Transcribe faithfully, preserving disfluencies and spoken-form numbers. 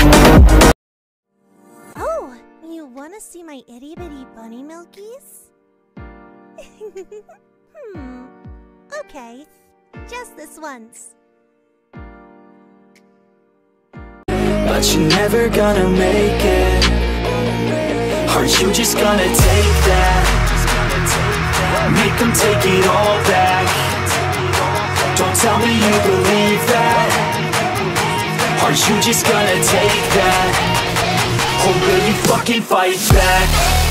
Oh, you wanna see my itty bitty bunny milkies? Hmm. Okay, just this once. But you're never gonna make it. Are you just gonna take that? Make them take it all back. Don't tell me you believe that. Are you just gonna take that? Or will you fucking fight back?